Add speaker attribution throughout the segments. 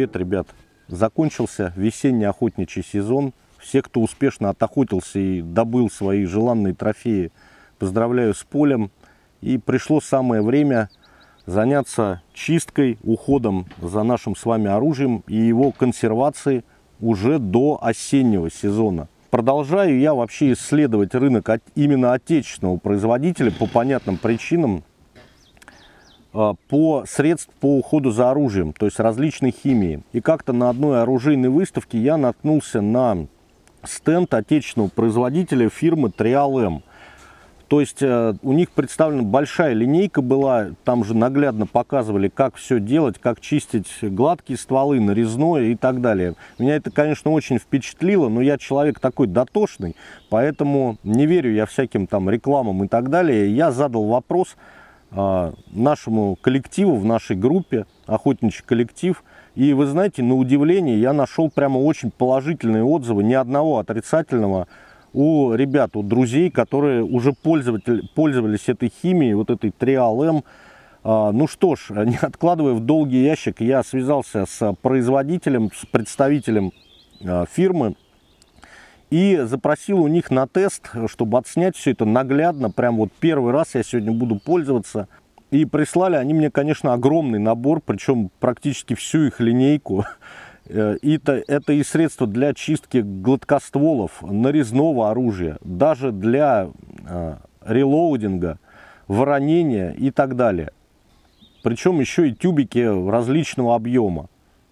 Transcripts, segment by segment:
Speaker 1: привет, ребят! Закончился весенний охотничий сезон. Все, кто успешно отохотился и добыл свои желанные трофеи, поздравляю с полем. И пришло самое время заняться чисткой, уходом за нашим с вами оружием и его консервацией уже до осеннего сезона. Продолжаю я вообще исследовать рынок именно отечественного производителя по понятным причинам, по средств по уходу за оружием, то есть различной химии. И как-то на одной оружейной выставке я наткнулся на стенд отечественного производителя фирмы Trial M. То есть у них представлена большая линейка была, там же наглядно показывали, как все делать, как чистить гладкие стволы, нарезное и так далее. Меня это, конечно, очень впечатлило, но я человек такой дотошный, поэтому не верю я всяким там рекламам и так далее. Я задал вопрос нашему коллективу в нашей группе, охотничий коллектив, и вы знаете, на удивление я нашел прямо очень положительные отзывы, ни одного отрицательного, у ребят, у друзей, которые уже пользовались этой химией, вот этой Trial M. Ну что ж, не откладывая в долгий ящик, я связался с производителем, с представителем фирмы и запросил у них на тест, чтобы отснять все это наглядно. Прям вот первый раз я сегодня буду пользоваться. И прислали они мне, конечно, огромный набор, причем практически всю их линейку. Это и средства для чистки гладкостволов, нарезного оружия, даже для релоудинга, воронения и так далее. Причем еще и тюбики различного объема.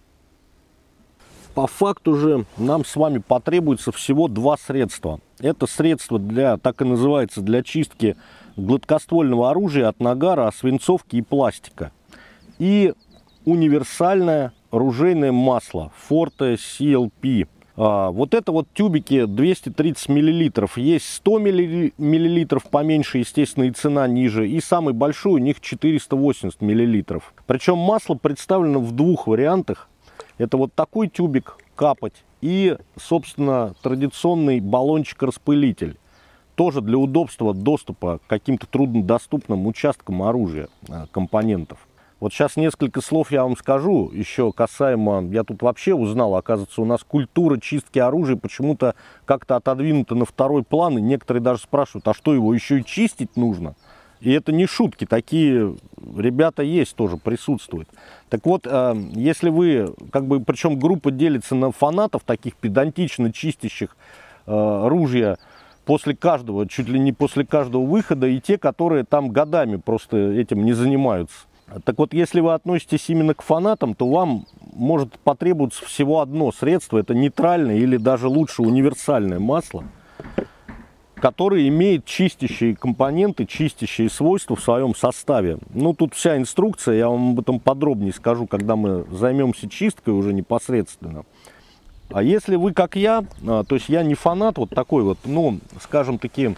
Speaker 1: По факту же нам с вами потребуется всего два средства. Это средство для, так и называется, для чистки гладкоствольного оружия от нагара, свинцовки и пластика. И универсальное оружейное масло Forte CLP. Вот это вот тюбики 230 мл. Есть 100 мл, поменьше, естественно, и цена ниже. И самый большой у них 480 мл. Причем масло представлено в двух вариантах. Это вот такой тюбик капать и, собственно, традиционный баллончик-распылитель. Тоже для удобства доступа к каким-то труднодоступным участкам оружия, компонентов. Вот сейчас несколько слов я вам скажу, еще касаемо, я тут вообще узнал, оказывается, у нас культура чистки оружия почему-то как-то отодвинута на второй план, и некоторые даже спрашивают, а что, его еще и чистить нужно? И это не шутки, такие ребята есть, тоже присутствуют. Так вот, если вы, причем группа делится на фанатов, таких педантично чистящих ружья после каждого, чуть ли не после каждого выхода, и те, которые там годами просто этим не занимаются. Так вот, если вы относитесь именно к фанатам, то вам может потребоваться всего одно средство, это нейтральное или даже лучше универсальное масло, который имеет чистящие компоненты, чистящие свойства в своем составе. Ну, тут вся инструкция, я вам об этом подробнее скажу, когда мы займемся чисткой уже непосредственно. А если вы, как я, то есть я не фанат вот такой вот, ну, скажем таки,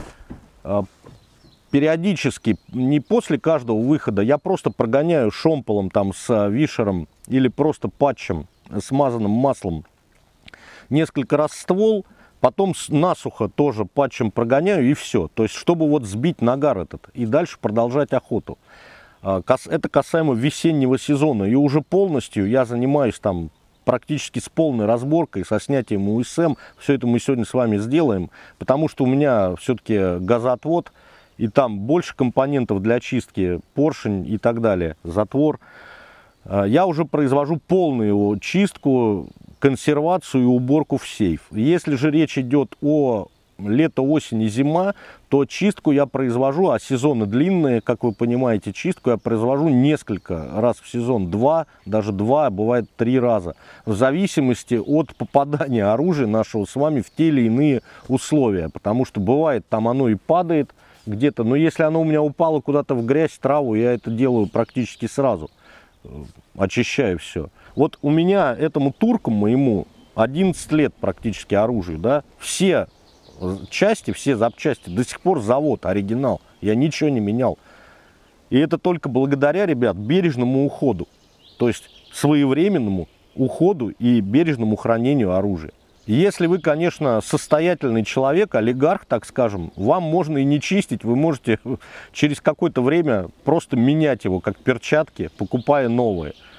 Speaker 1: периодически, не после каждого выхода, я просто прогоняю шомполом там с вишером или просто патчем, смазанным маслом несколько раз ствол, потом насухо тоже патчем прогоняю и все. То есть, чтобы вот сбить нагар этот и дальше продолжать охоту. Это касаемо весеннего сезона. И уже полностью я занимаюсь там практически с полной разборкой, со снятием УСМ. Все это мы сегодня с вами сделаем, потому что у меня все-таки газоотвод, и там больше компонентов для чистки, поршень и так далее, затвор. Я уже произвожу полную чистку, консервацию и уборку в сейф. Если же речь идет о лето, осень и зима, то чистку я произвожу, а сезоны длинные, как вы понимаете, чистку я произвожу несколько раз в сезон, даже два, бывает 3 раза, в зависимости от попадания оружия нашего с вами в те или иные условия, потому что бывает там оно и падает где-то, но если оно у меня упало куда-то в грязь, траву, я это делаю практически сразу, очищаю все. Вот у меня этому турку моему 11 лет практически оружию, да, все части, все запчасти, до сих пор завод, оригинал, я ничего не менял. И это только благодаря, ребят, бережному уходу, то есть своевременному уходу и бережному хранению оружия. Если вы, конечно, состоятельный человек, олигарх, так скажем, вам можно и не чистить, вы можете через какое-то время просто менять его, как перчатки, покупая новые.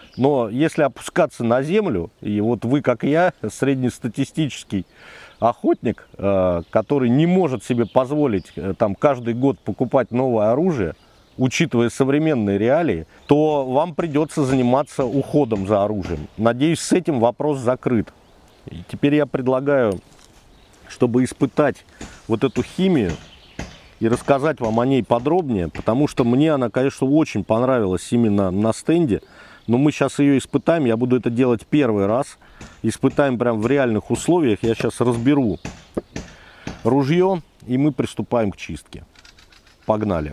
Speaker 1: Но если опускаться на землю, и вот вы, как я, среднестатистический охотник, который не может себе позволить там каждый год покупать новое оружие, учитывая современные реалии, то вам придется заниматься уходом за оружием. Надеюсь, с этим вопрос закрыт. И теперь я предлагаю, чтобы испытать вот эту химию и рассказать вам о ней подробнее, потому что мне она, конечно, очень понравилась именно на стенде. Но мы сейчас ее испытаем, я буду это делать первый раз. Испытаем прям в реальных условиях. Я сейчас разберу ружье, и мы приступаем к чистке. Погнали.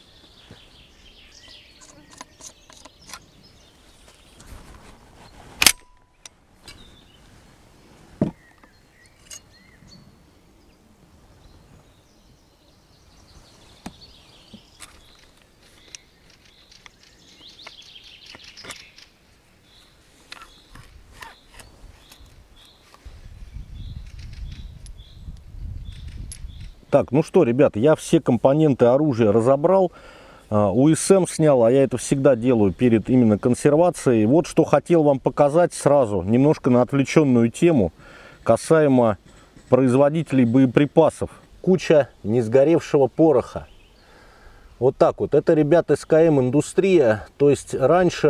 Speaker 1: Так, ну что, ребят, я все компоненты оружия разобрал, УСМ снял, а я это всегда делаю перед именно консервацией. Вот что хотел вам показать сразу, немножко на отвлеченную тему, касаемо производителей боеприпасов. Куча несгоревшего пороха. Вот так вот, это, ребят, СКМ Индустрия, то есть раньше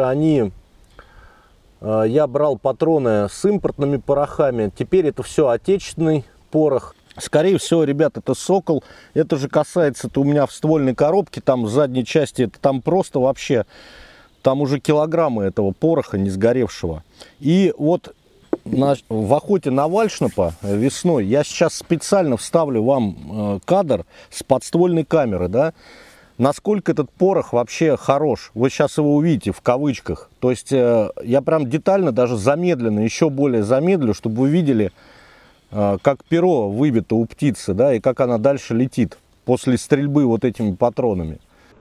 Speaker 1: я брал патроны с импортными порохами, теперь это все отечественный порох. Скорее всего, ребят, это Сокол. Это же касается-то у меня в ствольной коробке, там в задней части, это там просто вообще, там уже килограммы этого пороха не сгоревшего. И вот в охоте на вальшнепа весной я сейчас специально вставлю вам кадр с подствольной камеры, да, насколько этот порох вообще хорош. Вы сейчас его увидите в кавычках. То есть я прям детально, даже замедленно, еще более замедлю, чтобы вы видели, как перо выбито у птицы, да, и как она дальше летит после стрельбы вот этими патронами.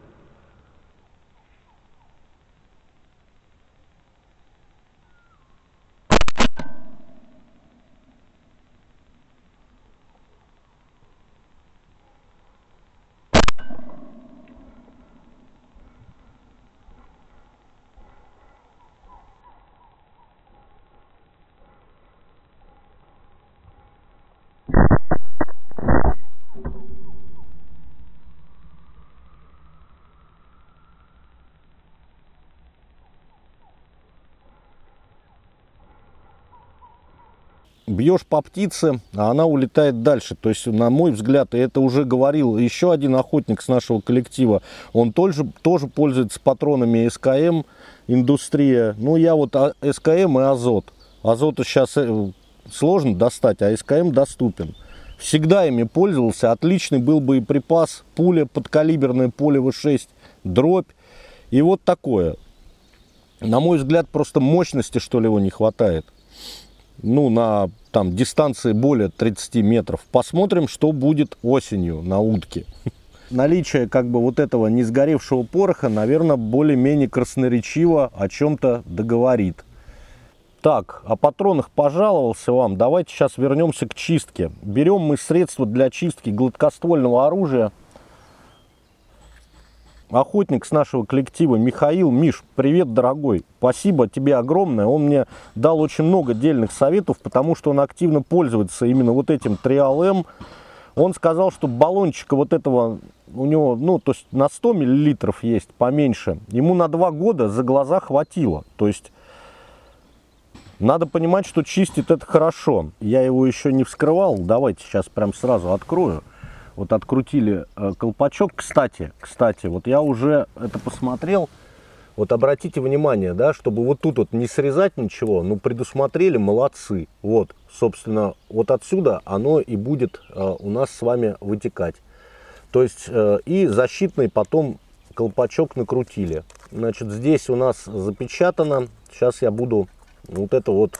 Speaker 1: Бьешь по птице, а она улетает дальше. То есть, на мой взгляд, и это уже говорил еще один охотник с нашего коллектива, он тоже пользуется патронами СКМ Индустрия. Ну, я вот СКМ и Азот. Азота сейчас сложно достать, а СКМ доступен. Всегда ими пользовался. Отличный был боеприпас. Пуля подкалиберная, поле В6, дробь. И вот такое. На мой взгляд, просто мощности, что ли, его не хватает. Ну, на там дистанции более 30 метров. Посмотрим, что будет осенью на утке. Наличие как бы вот этого не сгоревшего пороха, наверное, более-менее красноречиво о чем-то договорит. Так, о патронах пожаловался вам. Давайте сейчас вернемся к чистке. Берем мы средства для чистки гладкоствольного оружия. Охотник с нашего коллектива Михаил. Миш, привет, дорогой. Спасибо тебе огромное. Он мне дал очень много дельных советов, потому что он активно пользуется именно вот этим Trial M. Он сказал, что баллончика вот этого у него, ну, то есть на 100 миллилитров есть поменьше. Ему на 2 года за глаза хватило. То есть надо понимать, что чистит это хорошо. Я его еще не вскрывал. Давайте сейчас прям сразу открою. Вот открутили колпачок. Кстати, вот я уже это посмотрел. Вот обратите внимание, да, чтобы вот тут вот не срезать ничего, ну, предусмотрели, молодцы. Вот, собственно, вот отсюда оно и будет у нас с вами вытекать. То есть, и защитный потом колпачок накрутили. Значит, здесь у нас запечатано. Сейчас я буду вот это вот...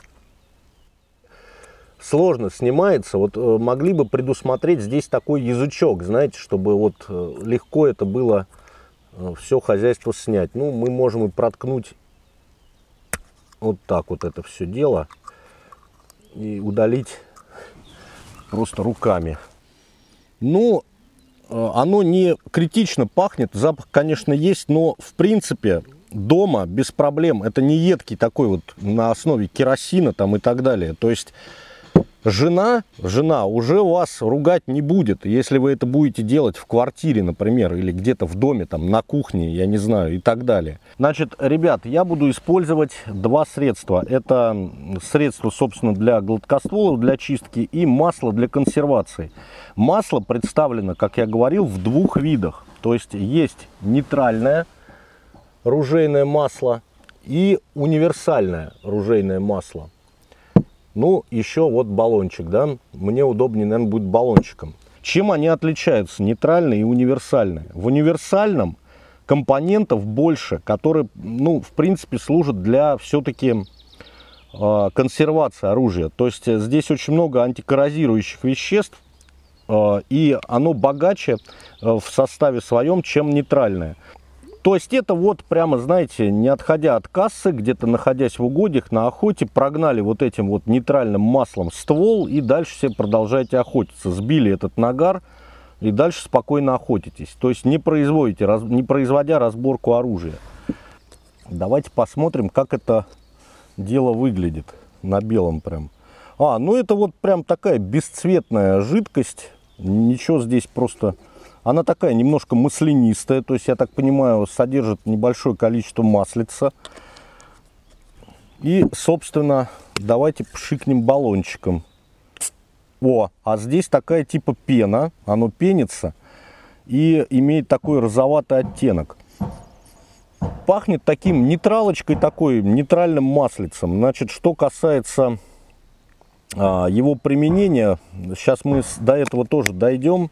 Speaker 1: Сложно снимается, вот могли бы предусмотреть здесь такой язычок, знаете, чтобы вот легко это было все хозяйство снять. Ну, мы можем и проткнуть вот так вот это все дело и удалить просто руками. Ну, оно не критично пахнет, запах, конечно, есть, но в принципе дома без проблем. Это не едкий такой вот на основе керосина там и так далее. То есть жена уже вас ругать не будет, если вы это будете делать в квартире, например, или где-то в доме, там на кухне, я не знаю, и так далее. Значит, ребят, я буду использовать два средства. Это средство, собственно, для гладкостволов, для чистки, и масло для консервации. Масло представлено, как я говорил, в двух видах. То есть есть нейтральное ружейное масло и универсальное ружейное масло. Ну, еще вот баллончик, да, мне удобнее, наверное, будет баллончиком. Чем они отличаются, нейтральное и универсальное? В универсальном компонентов больше, которые, ну, в принципе, служат для все-таки консервации оружия. То есть здесь очень много антикоррозирующих веществ, и оно богаче в составе своем, чем нейтральное. То есть это вот прямо, знаете, не отходя от кассы, где-то находясь в угодьях на охоте, прогнали вот этим вот нейтральным маслом ствол и дальше себе продолжаете охотиться. Сбили этот нагар и дальше спокойно охотитесь. То есть не производя разборку оружия. Давайте посмотрим, как это дело выглядит на белом прям. Ну это вот прям такая бесцветная жидкость. Ничего здесь просто... Она такая немножко маслянистая, то есть, я так понимаю, содержит небольшое количество маслица. И, собственно, давайте пшикнем баллончиком. А здесь такая типа пена, оно пенится и имеет такой розоватый оттенок. Пахнет таким нейтралочкой, такой нейтральным маслицем. Значит, что касается его применения, сейчас мы до этого тоже дойдем.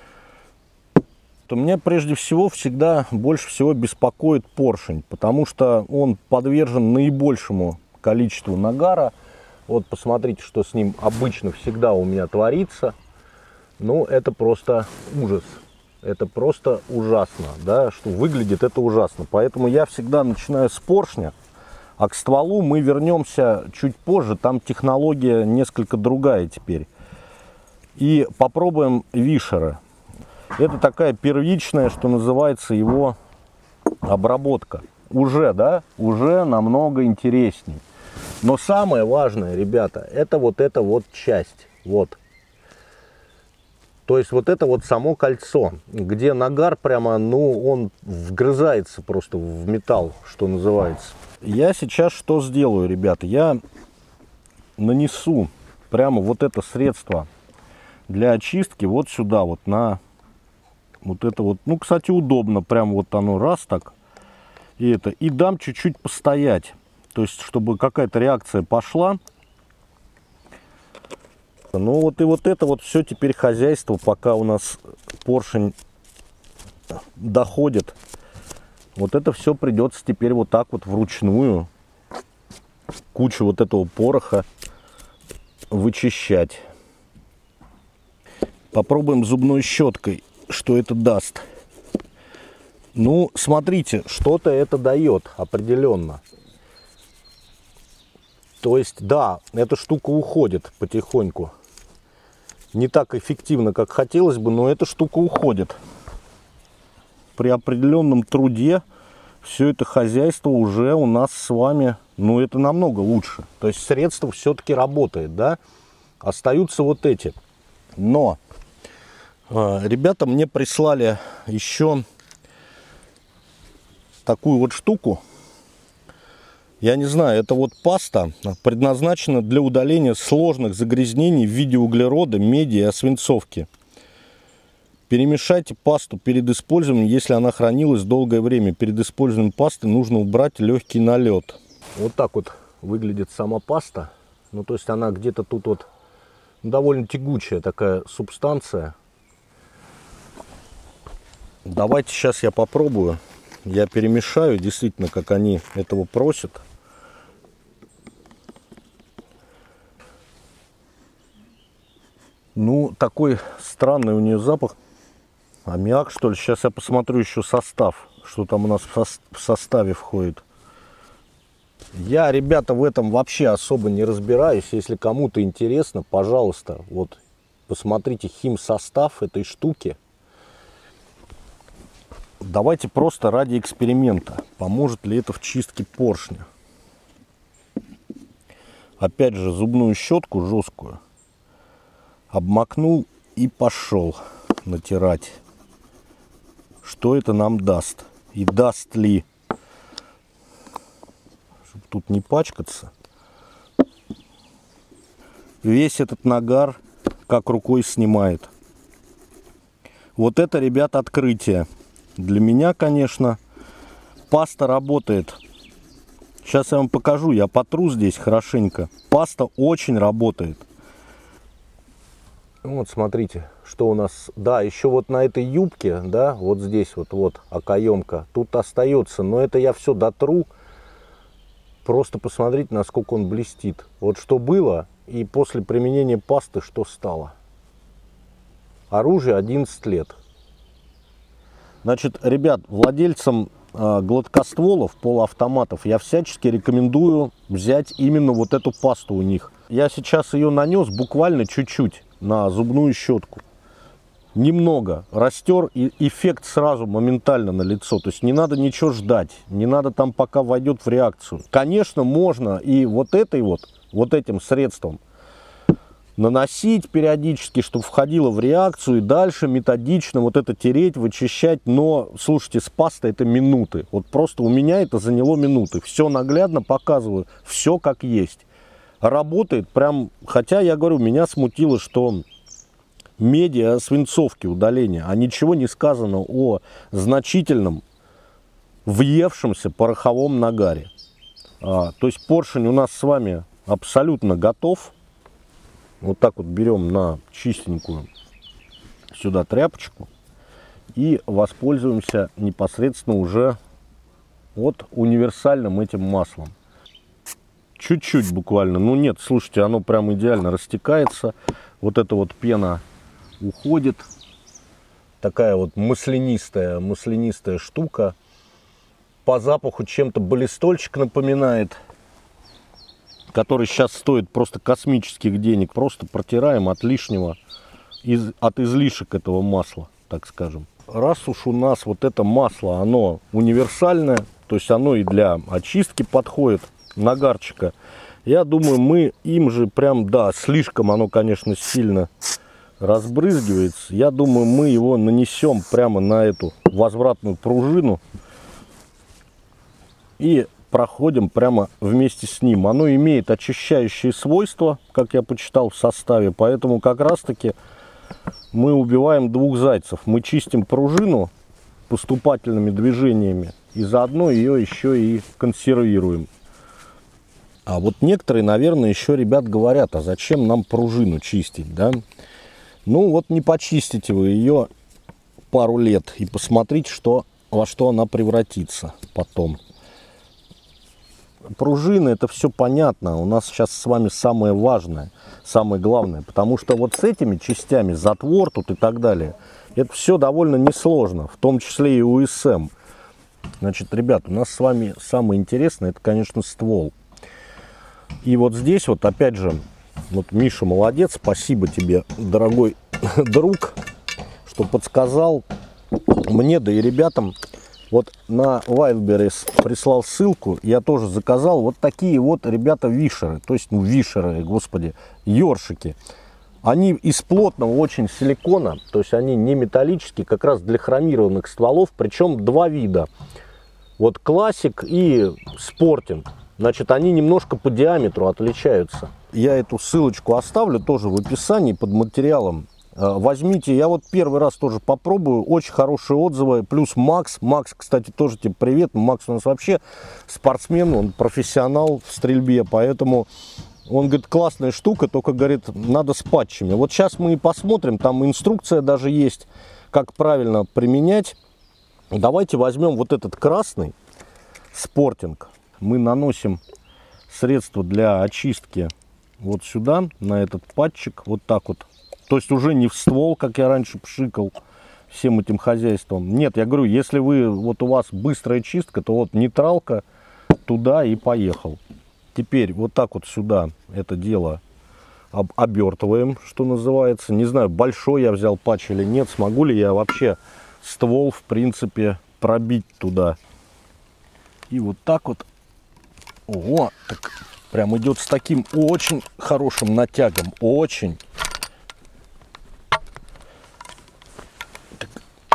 Speaker 1: То меня прежде всего всегда больше всего беспокоит поршень, потому что он подвержен наибольшему количеству нагара. Вот посмотрите, что с ним обычно всегда у меня творится. Ну, это просто ужас. Это просто ужасно, да, что выглядит это ужасно. Поэтому я всегда начинаю с поршня, а к стволу мы вернемся чуть позже. Там технология несколько другая теперь. И попробуем вишера. Это такая первичная, что называется, его обработка. Уже намного интересней. Но самое важное, ребята, это вот эта вот часть. Вот. То есть вот это вот само кольцо, где нагар прямо, ну, он вгрызается просто в металл, что называется. Я сейчас что сделаю, ребята? Я нанесу прямо вот это средство для очистки вот сюда, вот на... Вот это вот, ну, кстати, удобно, прям вот оно раз так, и дам чуть-чуть постоять, то есть, чтобы какая-то реакция пошла. Ну, вот и вот это вот все теперь хозяйство, пока у нас поршень доходит, вот это все придется теперь вот так вот вручную, кучу вот этого пороха вычищать. Попробуем зубной щеткой. Что это даст? Ну, смотрите, что-то это дает определенно. То есть, да, эта штука уходит потихоньку. Не так эффективно, как хотелось бы, но эта штука уходит. При определенном труде все это хозяйство уже у нас с вами, ну, это намного лучше. То есть, средство все-таки работает, да? Остаются вот эти. Но... Ребята мне прислали еще такую вот штуку. Я не знаю, это вот паста, предназначена для удаления сложных загрязнений в виде углерода, меди и освинцовки. Перемешайте пасту перед использованием, если она хранилась долгое время. Перед использованием пасты нужно убрать легкий налет. Вот так вот выглядит сама паста. Ну, то есть она где-то тут вот довольно тягучая такая субстанция. Давайте сейчас я попробую. Я перемешаю, действительно, как они этого просят. Ну, такой странный у нее запах. Аммиак, что ли? Сейчас я посмотрю еще состав. Что там у нас в составе входит. Я, ребята, в этом вообще особо не разбираюсь. Если кому-то интересно, пожалуйста, вот посмотрите химсостав этой штуки. Давайте просто ради эксперимента, поможет ли это в чистке поршня. Опять же, зубную щетку жесткую обмакнул и пошел натирать. Что это нам даст? И даст ли? Чтобы тут не пачкаться. Весь этот нагар как рукой снимает. Вот это, ребят, открытие. Для меня, конечно, паста работает. Сейчас я вам покажу, я потру здесь хорошенько. Паста очень работает. Вот, смотрите, что у нас. Да, еще вот на этой юбке, да, вот здесь вот окоемка, тут остается. Но это я все дотру. Просто посмотрите, насколько он блестит. Вот что было и после применения пасты, что стало. Оружие 11 лет. Значит, ребят, владельцам гладкостволов, полуавтоматов, я всячески рекомендую взять именно вот эту пасту у них. Я сейчас ее нанес буквально чуть-чуть на зубную щетку. Немного растер, и эффект сразу моментально на лицо. То есть не надо ничего ждать, не надо там пока войдет в реакцию. Конечно, можно и вот этим средством наносить периодически, чтобы входило в реакцию, и дальше методично вот это тереть, вычищать. Но, слушайте, с пастой это минуты. Вот просто у меня это заняло минуты. Все наглядно показываю, все как есть. Работает прям, хотя я говорю, меня смутило, что медиа свинцовки удаления, а ничего не сказано о значительном въевшемся пороховом нагаре. То есть поршень у нас с вами абсолютно готов. Вот так вот берем на чистенькую сюда тряпочку и воспользуемся непосредственно уже вот универсальным этим маслом. Чуть-чуть буквально, ну нет, слушайте, оно прям идеально растекается. Вот эта вот пена уходит. Такая вот маслянистая штука. По запаху чем-то баллистольчик напоминает, который сейчас стоит просто космических денег. Просто протираем от лишнего, от излишек этого масла, так скажем. Раз уж у нас вот это масло, оно универсальное, то есть оно и для очистки подходит, нагарчика, я думаю, мы им же прям, да, слишком оно, конечно, сильно разбрызгивается. Я думаю, мы его нанесем прямо на эту возвратную пружину и проходим прямо вместе с ним. Оно имеет очищающие свойства, как я почитал в составе, поэтому как раз таки мы убиваем двух зайцев. Мы чистим пружину поступательными движениями и заодно ее еще и консервируем. А вот некоторые, наверное, еще, ребят, говорят, а зачем нам пружину чистить, да? Ну вот не почистите вы ее пару лет и посмотрите, во что она превратится потом. Пружины, это все понятно. У нас сейчас с вами самое важное, самое главное. Потому что вот с этими частями, затвор тут и так далее, это все довольно несложно. В том числе и УСМ. Значит, ребят, у нас с вами самое интересное, это, конечно, ствол. И вот здесь вот, опять же, вот Миша молодец. Спасибо тебе, дорогой друг, что подсказал мне, да и ребятам. Вот на Wildberries прислал ссылку, я тоже заказал вот такие вот, ребята, вишеры. То есть, ну, вишеры, господи, ёршики. Они из плотного очень силикона, то есть они не металлические, как раз для хромированных стволов. Причем два вида. Вот классик и спортинг. Значит, они немножко по диаметру отличаются. Я эту ссылочку оставлю тоже в описании под материалом. Возьмите, я вот первый раз тоже попробую, очень хорошие отзывы, плюс Макс, кстати, тоже тебе привет, Макс у нас вообще спортсмен, он профессионал в стрельбе, поэтому он говорит, классная штука, только, говорит, надо с патчами. Вот сейчас мы и посмотрим, там инструкция даже есть, как правильно применять. Давайте возьмем вот этот красный спортинг, мы наносим средство для очистки вот сюда, на этот патчик, вот так вот. То есть уже не в ствол, как я раньше пшикал всем этим хозяйством. Нет, я говорю, если вот у вас быстрая чистка, то вот нейтралка туда и поехал. Теперь вот так вот сюда это дело обертываем, что называется. Не знаю, большой я взял патч или нет, смогу ли я вообще ствол, в принципе, пробить туда. И вот так вот. О, так прям идет с таким очень хорошим натягом. Очень. Так.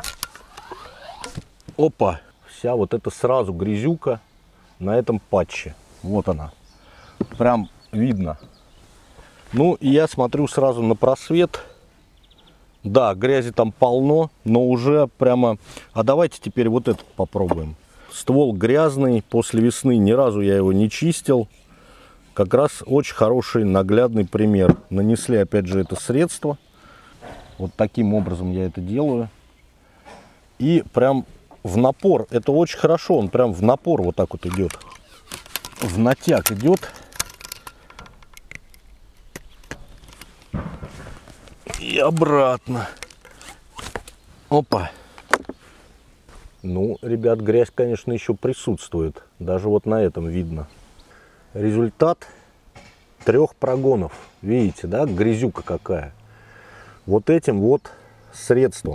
Speaker 1: Опа. Вся вот эта сразу грязюка на этом патче. Вот она. Прям видно. Ну, и я смотрю сразу на просвет. Да, грязи там полно, но уже прямо... А давайте теперь вот этот попробуем. Ствол грязный, после весны ни разу я его не чистил. Как раз очень хороший наглядный пример. Нанесли опять же это средство. Вот таким образом я это делаю. И прям в напор. Это очень хорошо, он прям в напор вот так вот идет. В натяг идет. И обратно. Опа. Ну, ребят, грязь, конечно, еще присутствует. Даже вот на этом видно. Результат 3 прогонов. Видите, да, грязюка какая. Вот этим вот средством.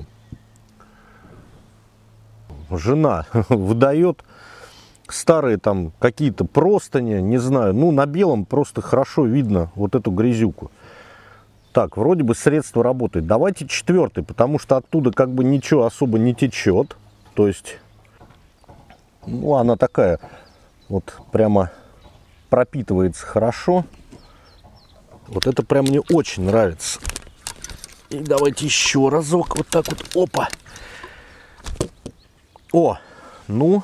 Speaker 1: Жена выдает старые там какие-то простыни, не знаю. Ну, на белом просто хорошо видно вот эту грязюку. Так, вроде бы средство работает. Давайте 4-й, потому что оттуда как бы ничего особо не течет. То есть, ну, она такая вот прямо пропитывается хорошо. Вот это прям мне очень нравится. И давайте еще разок вот так вот. Опа. О, ну,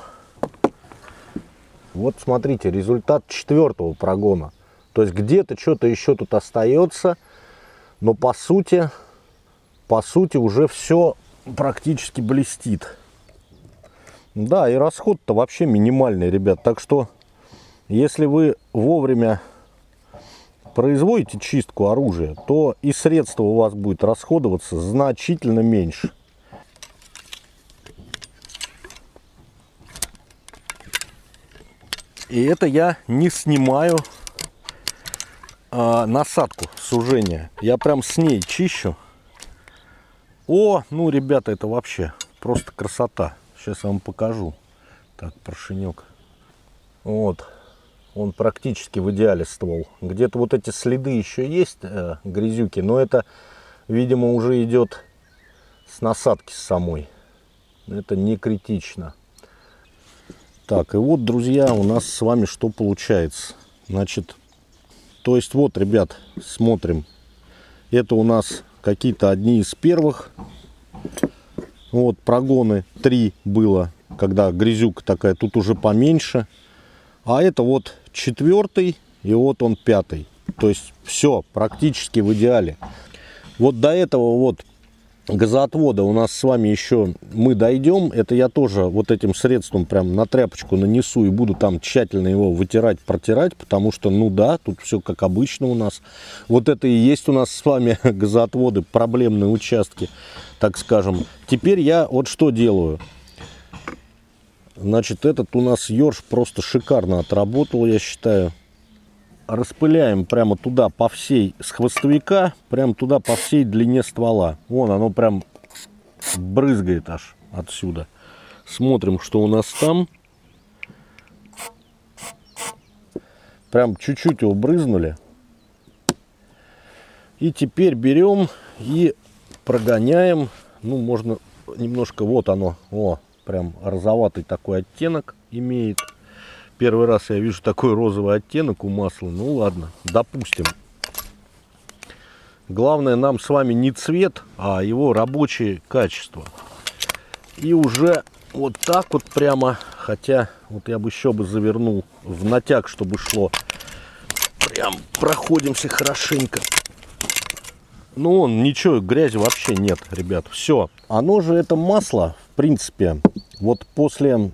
Speaker 1: вот смотрите, результат 4-го прогона. То есть где-то что-то еще тут остается. Но по сути уже все практически блестит. Да, и расход-то вообще минимальный, ребят. Так что, если вы вовремя производите чистку оружия, то и средства у вас будет расходоваться значительно меньше. И это я не снимаю насадку сужения. Я прям с ней чищу. О, ну, ребята, это вообще просто красота. Сейчас я вам покажу. Так, поршенек. Вот. Он практически в идеале ствол. Где-то вот эти следы еще есть, грязюки, но это, видимо, уже идет с насадки с самой. Это не критично. Так, и вот, друзья, у нас с вами что получается. Значит, то есть вот, ребят, смотрим. Это у нас какие-то одни из первых. Вот прогоны 3 было, когда грязюка такая, тут уже поменьше. А это вот 4-й и вот он 5-й. То есть все практически в идеале. Вот до этого вот газоотвода у нас с вами еще мы дойдем. Это я тоже вот этим средством прям на тряпочку нанесу и буду там тщательно его вытирать, протирать, потому что, ну да, тут все как обычно у нас. Вот это и есть у нас с вами газоотводы, проблемные участки, так скажем. Теперь я вот что делаю. Значит, этот у нас ёрш просто шикарно отработал, я считаю. Распыляем прямо туда по всей, с хвостовика, прямо туда по всей длине ствола. Вон оно прям брызгает аж отсюда. Смотрим, что у нас там. Прям чуть-чуть его брызнули. И теперь берем и прогоняем. Ну, можно немножко, вот оно, о, прям розоватый такой оттенок имеет. Первый раз я вижу такой розовый оттенок у масла. Ну ладно, допустим. Главное нам с вами не цвет, а его рабочее качество. И уже вот так вот прямо, хотя вот я бы еще завернул в натяг, чтобы шло. Прям проходимся хорошенько. Ну, ничего, грязи вообще нет, ребят. Все. Оно же, это масло, в принципе, вот после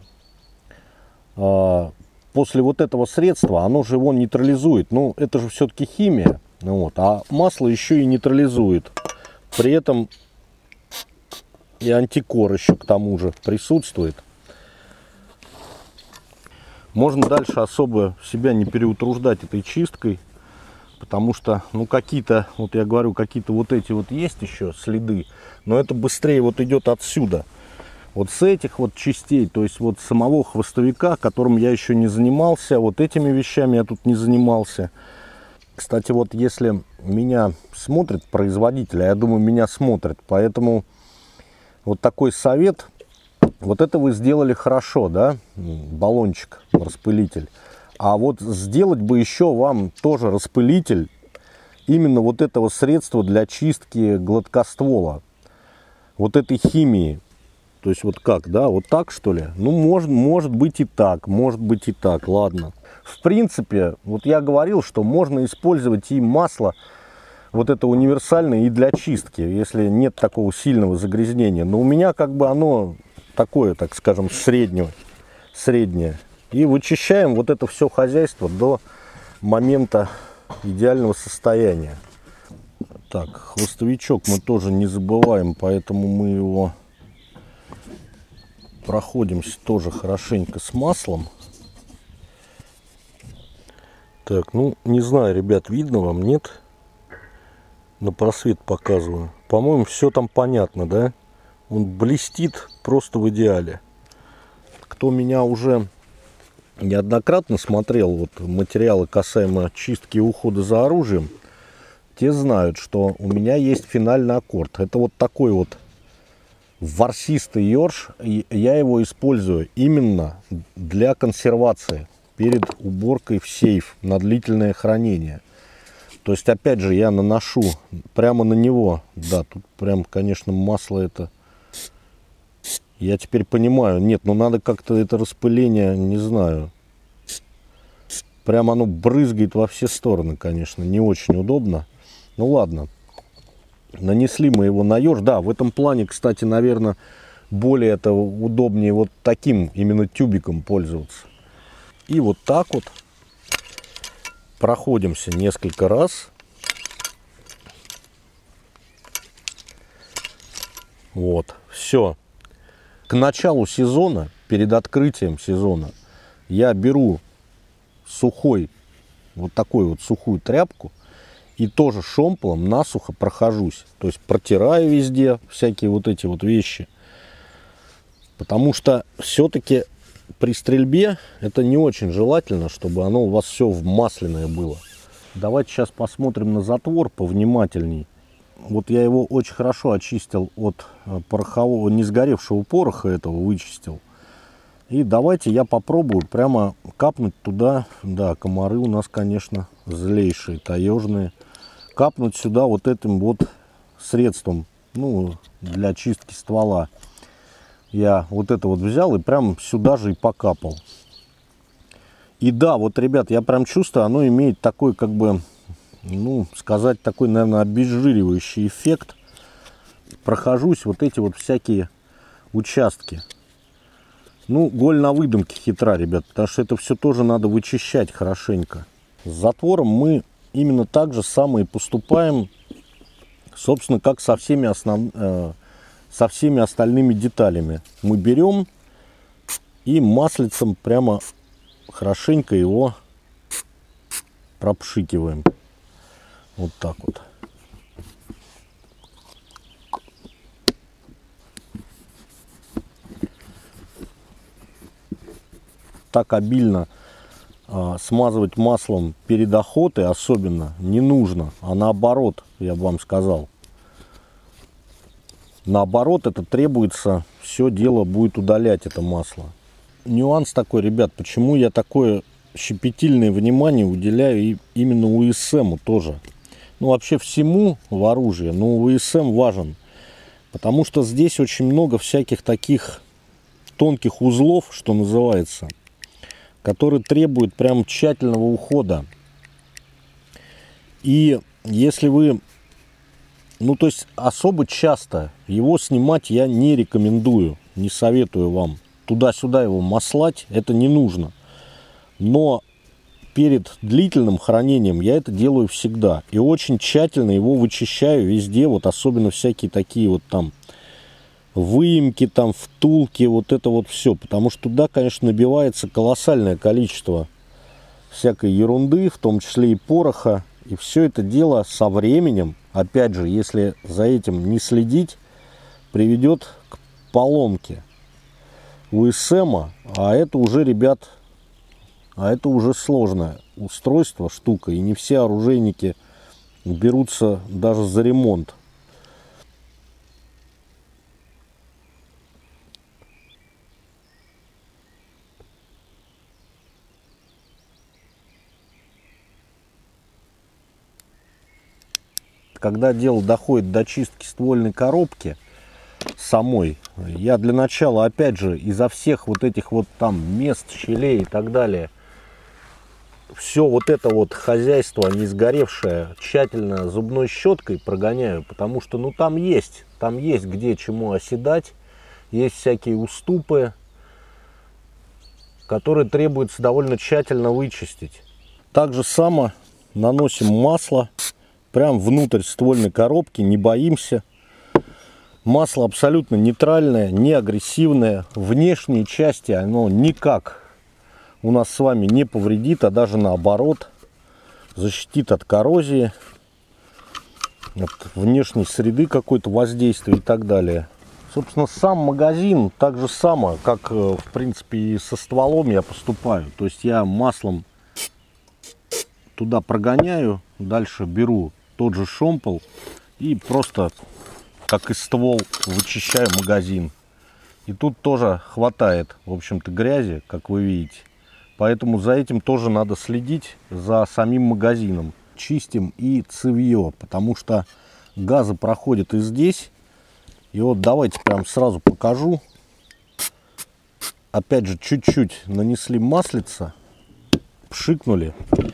Speaker 1: вот этого средства, оно же его нейтрализует. Ну, это же все-таки химия. Вот, а масло еще и нейтрализует. При этом и антикор еще к тому же присутствует. Можно дальше особо себя не переутруждать этой чисткой. Потому что, ну, какие-то, вот я говорю, какие-то вот эти вот есть еще следы. Но это быстрее вот идет отсюда. Вот с этих вот частей, то есть вот самого хвостовика, которым я еще не занимался, вот этими вещами я тут не занимался. Кстати, вот если меня смотрит производитель, а я думаю, меня смотрят, поэтому вот такой совет. Вот это вы сделали хорошо, да, баллончик, распылитель. А вот сделать бы еще вам тоже распылитель именно вот этого средства для чистки гладкоствола. Вот этой химии. То есть вот как, да, вот так что ли? Ну, может быть и так, может быть и так, ладно. В принципе, вот я говорил, что можно использовать и масло, вот это универсальное, и для чистки, если нет такого сильного загрязнения. Но у меня как бы оно такое, так скажем, среднее. И вычищаем вот это все хозяйство до момента идеального состояния. Так, хвостовичок мы тоже не забываем, поэтому мы его проходимся тоже хорошенько с маслом. Так, ну, не знаю, ребят, видно вам, нет? На просвет показываю. По-моему, все там понятно, да? Он блестит просто в идеале. Кто меня уже неоднократно смотрел вот материалы касаемо чистки и ухода за оружием, те знают, что у меня есть финальный аккорд. Это вот такой вот ворсистый ёрш, и я его использую именно для консервации перед уборкой в сейф на длительное хранение. То есть, опять же, я наношу прямо на него. Да, тут прям, конечно, масло это. Я теперь понимаю. Нет, ну надо как-то это распыление, не знаю. Прям оно брызгает во все стороны, конечно. Не очень удобно. Ну ладно. Нанесли мы его на ёрш. Да, в этом плане, кстати, наверное, более это удобнее вот таким именно тюбиком пользоваться. И вот так вот проходимся несколько раз. Вот, все. К началу сезона, перед открытием сезона, я беру сухой, вот такую вот сухую тряпку и тоже шомполом насухо прохожусь. То есть протираю везде всякие вот эти вот вещи. Потому что все-таки при стрельбе это не очень желательно, чтобы оно у вас все в масляное было. Давайте сейчас посмотрим на затвор повнимательней. Вот я его очень хорошо очистил от порохового, не сгоревшего пороха этого, вычистил. И давайте я попробую прямо капнуть туда. Да, комары у нас, конечно, злейшие, таежные. Капнуть сюда вот этим вот средством, ну, для чистки ствола. Я вот это вот взял и прям сюда же и покапал. И да, вот, ребят, я прям чувствую, оно имеет такой, как бы, ну, сказать, такой, наверное, обезжиривающий эффект. Прохожусь вот эти вот всякие участки. Ну, голь на выдумке хитра, ребят, потому что это все тоже надо вычищать хорошенько. С затвором мы именно так же самое поступаем, собственно, как со всеми остальными деталями. Мы берем и маслицем прямо хорошенько его пропшикиваем. Вот так вот. Так обильно смазывать маслом перед охотой особенно не нужно, а наоборот, я бы вам сказал. Наоборот, это требуется, все дело будет удалять это масло. Нюанс такой, ребят, почему я такое щепетильное внимание уделяю и именно УСМу тоже. Ну, вообще всему в оружии, но УСМ важен. Потому что здесь очень много всяких таких тонких узлов, что называется, которые требуют прям тщательного ухода. И если вы, ну, то есть особо часто его снимать я не рекомендую, не советую вам. Туда-сюда его маслать, это не нужно. Но перед длительным хранением я это делаю всегда. И очень тщательно его вычищаю везде, вот особенно всякие такие вот там выемки, там втулки, вот это вот все. Потому что туда, конечно, набивается колоссальное количество всякой ерунды, в том числе и пороха. И все это дело со временем, опять же, если за этим не следить, приведет к поломке. УСМ, а это уже, ребят, это уже сложное устройство, штука, и не все оружейники берутся даже за ремонт. Когда дело доходит до чистки ствольной коробки самой, я для начала, опять же, изо всех вот этих вот там мест, щелей и так далее, все вот это вот хозяйство не сгоревшее тщательно зубной щеткой прогоняю, потому что, ну, там есть где чему оседать, есть всякие уступы, которые требуется довольно тщательно вычистить. Так же само наносим масло прям внутрь ствольной коробки, не боимся. Масло абсолютно нейтральное, не агрессивное. Внешние части оно никак у нас с вами не повредит, а даже наоборот защитит от коррозии, от внешней среды какой-то воздействия и так далее. Собственно, сам магазин так же само, как в принципе и со стволом я поступаю. То есть я маслом туда прогоняю, дальше беру тот же шомпол и просто как и ствол вычищаю магазин. И тут тоже хватает, в общем-то, грязи, как вы видите. Поэтому за этим тоже надо следить, за самим магазином. Чистим и цевье, потому что газы проходят и здесь. И вот давайте прям сразу покажу. Опять же, чуть-чуть нанесли маслица, пшикнули.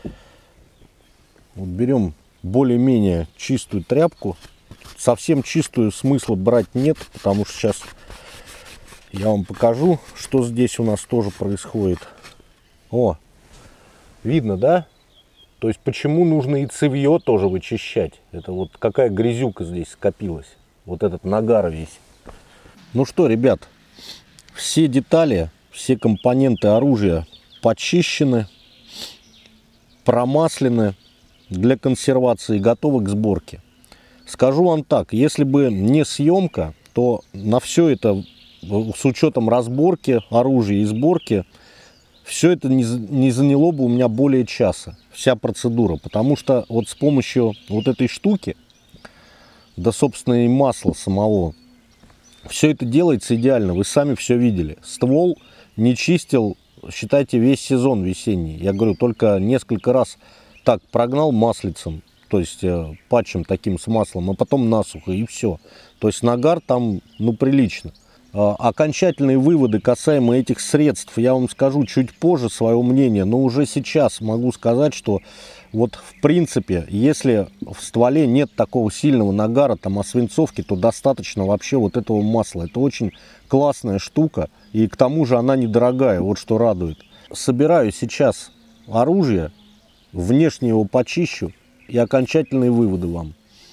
Speaker 1: Вот берем более-менее чистую тряпку. Совсем чистую смысла брать нет, потому что сейчас я вам покажу, что здесь у нас тоже происходит. О, видно, да? То есть почему нужно и цевье тоже вычищать. Это вот какая грязюка здесь скопилась. Вот этот нагар весь. Ну что, ребят, все детали, все компоненты оружия почищены, промаслены для консервации, готовы к сборке. Скажу вам так, если бы не съемка, то на все это, с учетом разборки оружия и сборки, все это не заняло бы у меня более часа, вся процедура. Потому что вот с помощью вот этой штуки, да, собственно, и масла самого, все это делается идеально. Вы сами все видели. Ствол не чистил, считайте, весь сезон весенний. Я говорю, только несколько раз так прогнал маслицем, то есть патчем таким с маслом, а потом насухо, и все. То есть нагар там, ну, прилично. Окончательные выводы касаемо этих средств я вам скажу чуть позже, свое мнение, но уже сейчас могу сказать, что вот в принципе, если в стволе нет такого сильного нагара, там, освинцовки, то достаточно вообще вот этого масла. Это очень классная штука, и к тому же она недорогая, вот что радует. Собираю сейчас оружие, внешне его почищу и окончательные выводы вам.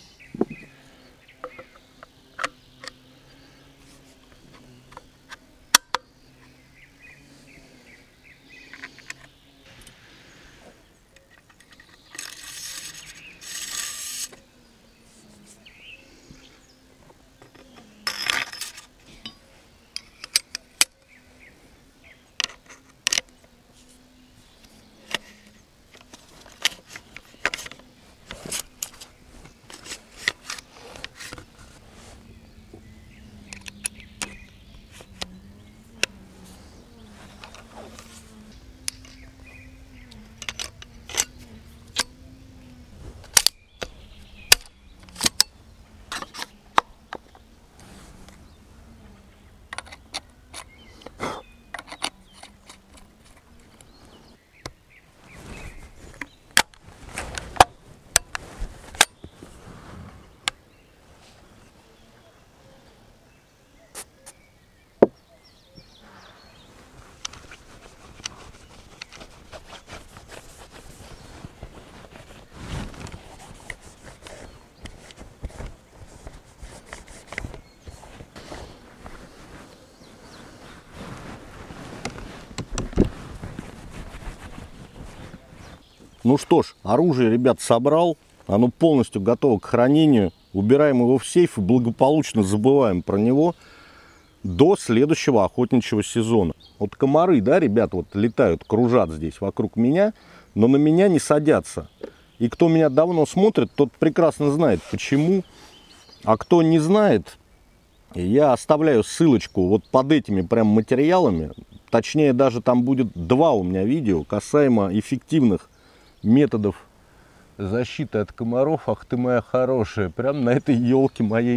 Speaker 1: Ну что ж, оружие, ребят, собрал. Оно полностью готово к хранению. Убираем его в сейф и благополучно забываем про него. до следующего охотничьего сезона. Вот комары, да, ребят, вот летают, кружат здесь вокруг меня, но на меня не садятся. И кто меня давно смотрит, тот прекрасно знает, почему. А кто не знает, я оставляю ссылочку вот под этими прям материалами. Точнее, даже там будет 2 у меня видео касаемо эффективных методов защиты от комаров. Ах ты моя хорошая, прям на этой елке моей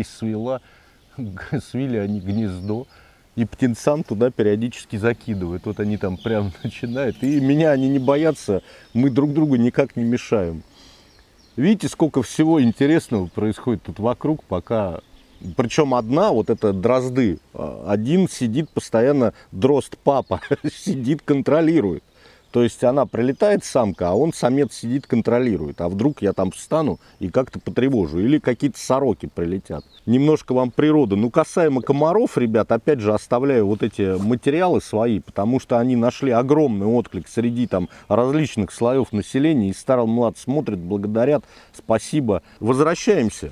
Speaker 1: свили они гнездо. И птенцам туда периодически закидывают. Вот они там прям начинают. И меня они не боятся, мы друг другу никак не мешаем. Видите, сколько всего интересного происходит тут вокруг, пока... Причем одна, вот это дрозды, один сидит постоянно, дрозд папа, сидит, контролирует. То есть она прилетает, самка, а он, самец, сидит, контролирует. А вдруг я там встану и как-то потревожу. Или какие-то сороки прилетят. Немножко вам природы. Ну, касаемо комаров, ребят, опять же, оставляю вот эти материалы свои, потому что они нашли огромный отклик среди там различных слоев населения. И старый млад смотрят, благодарят, спасибо. Возвращаемся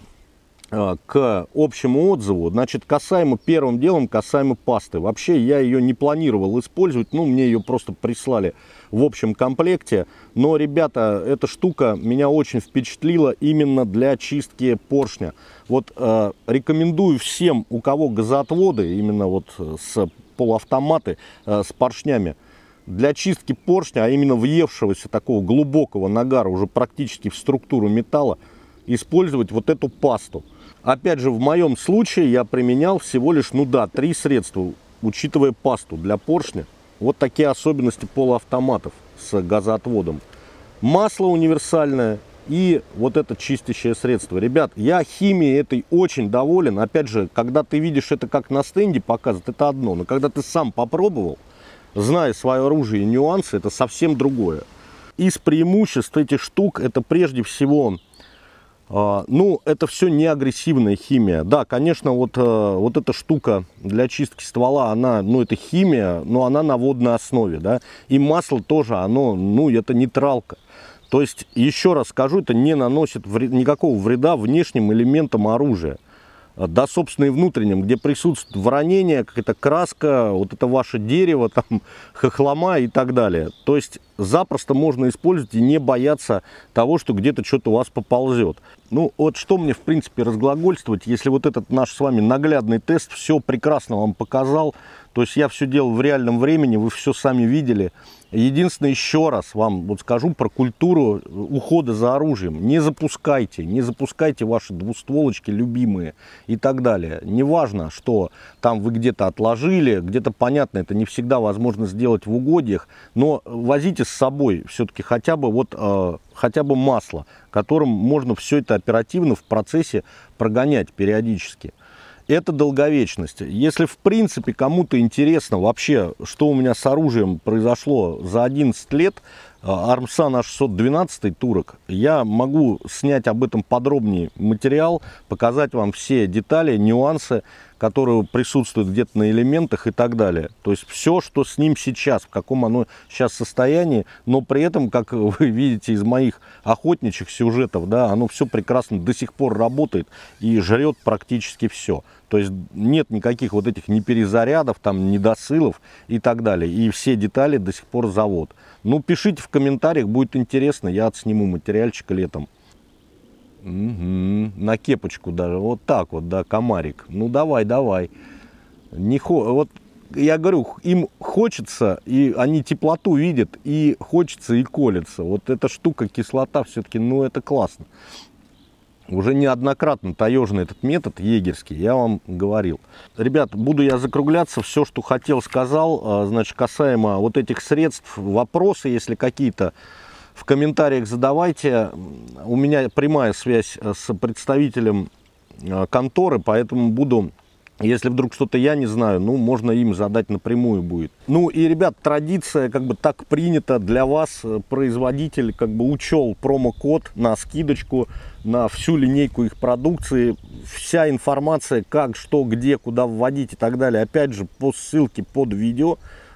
Speaker 1: к общему отзыву. Значит, касаемо, первым делом, касаемо пасты. Вообще, я ее не планировал использовать, ну, мне ее просто прислали в общем комплекте. Но, ребята, эта штука меня очень впечатлила именно для чистки поршня. Вот рекомендую всем, у кого газоотводы, именно вот с полуавтоматы, с поршнями, для чистки поршня, а именно въевшегося такого глубокого нагара уже практически в структуру металла, использовать вот эту пасту. Опять же, в моем случае я применял всего лишь, 3 средства, учитывая пасту для поршня. Вот такие особенности полуавтоматов с газоотводом. Масло универсальное и вот это чистящее средство. Ребят, я химией этой очень доволен. Опять же, когда ты видишь это как на стенде показывают, это одно. Но когда ты сам попробовал, зная свое оружие и нюансы, это совсем другое. Из преимуществ этих штук, это прежде всего... это все не агрессивная химия. Да, конечно, вот эта штука для чистки ствола, она, это химия, но она на водной основе, да. И масло тоже, оно, это нейтралка. То есть, еще раз скажу, это не наносит никакого вреда внешним элементам оружия. Да, собственно, и внутренним, где присутствует воронение, какая-то краска, вот это ваше дерево, там, хохлома и так далее. То есть запросто можно использовать и не бояться того, что где-то что-то у вас поползет. Ну, вот что мне, в принципе, разглагольствовать, если вот этот наш с вами наглядный тест все прекрасно вам показал. То есть я все делал в реальном времени, вы все сами видели. Единственное, еще раз вам вот скажу про культуру ухода за оружием. Не запускайте ваши двустволочки любимые и так далее. Неважно, что там вы где-то отложили, где-то, понятно, это не всегда возможно сделать в угодьях, но возите с собой все-таки хотя бы масло, которым можно все это оперативно в процессе прогонять периодически. Это долговечность. Если в принципе кому-то интересно вообще, что у меня с оружием произошло за 11 лет, Armsan A612 турок, я могу снять об этом подробнее материал, показать вам все детали, нюансы, которые присутствуют где-то на элементах и так далее. То есть все, что с ним сейчас, в каком оно сейчас состоянии, но при этом, как вы видите из моих охотничьих сюжетов, да, оно все прекрасно до сих пор работает и жрет практически все. То есть нет никаких вот этих ни перезарядов, там, недосылов и так далее. И все детали до сих пор завод. Ну, пишите в комментариях, будет интересно, я отсниму материальчик летом. На кепочку даже, вот так вот, да, комарик. Ну, давай. Вот я говорю, им хочется, и они теплоту видят, и хочется, и колется. Вот эта штука, кислота, все-таки, это классно. Уже неоднократно таежный этот метод егерский, я вам говорил. Ребят, буду я закругляться, все, что хотел, сказал. Значит, касаемо вот этих средств, вопросы, если какие-то, в комментариях задавайте. У меня прямая связь с представителем конторы, поэтому буду, если вдруг что-то я не знаю, можно им задать напрямую будет. Ну и, ребят, традиция, так принято для вас, производитель учел промокод на скидочку на всю линейку их продукции. Вся информация, как, что, где, куда вводить и так далее, опять же, по ссылке под видео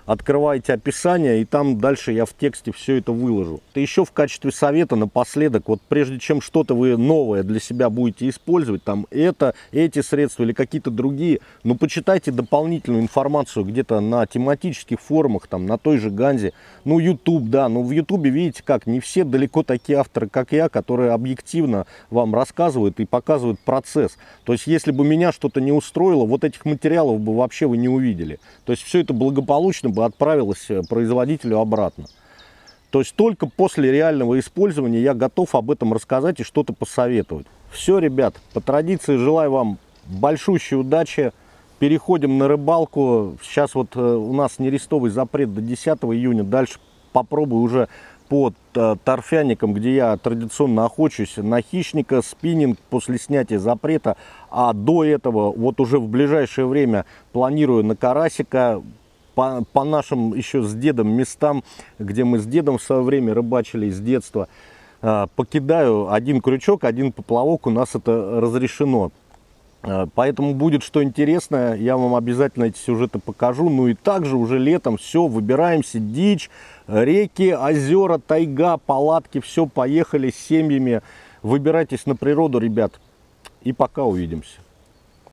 Speaker 1: открываете описание, и там дальше я в тексте все это выложу. И еще в качестве совета напоследок, вот прежде чем что-то вы новое для себя будете использовать, там эти средства или какие-то другие, ну почитайте дополнительную информацию где-то на тематических форумах, там на той же Ганзе, ну YouTube, да, ну в YouTube видите как, не все далеко такие авторы, как я, которые объективно вам рассказывают и показывают процесс. То есть если бы меня что-то не устроило, вот этих материалов бы вообще вы не увидели. То есть все это благополучно бы отправилось производителю обратно. То есть только после реального использования я готов об этом рассказать и что-то посоветовать. Все, ребят, по традиции желаю вам большущей удачи. Переходим на рыбалку. Сейчас вот у нас нерестовый запрет до 10 июня. Дальше попробую уже по торфяникам, где я традиционно охочусь, на хищника, спиннинг после снятия запрета. А до этого, вот уже в ближайшее время планирую на карасика. По нашим еще с дедом местам, где мы с дедом в свое время рыбачили с детства, покидаю один крючок, один поплавок, у нас это разрешено. Поэтому будет что интересное, я вам обязательно эти сюжеты покажу. Ну и также уже летом все, выбираемся, дичь, реки, озера, тайга, палатки, все, поехали с семьями. Выбирайтесь на природу, ребят, и пока увидимся.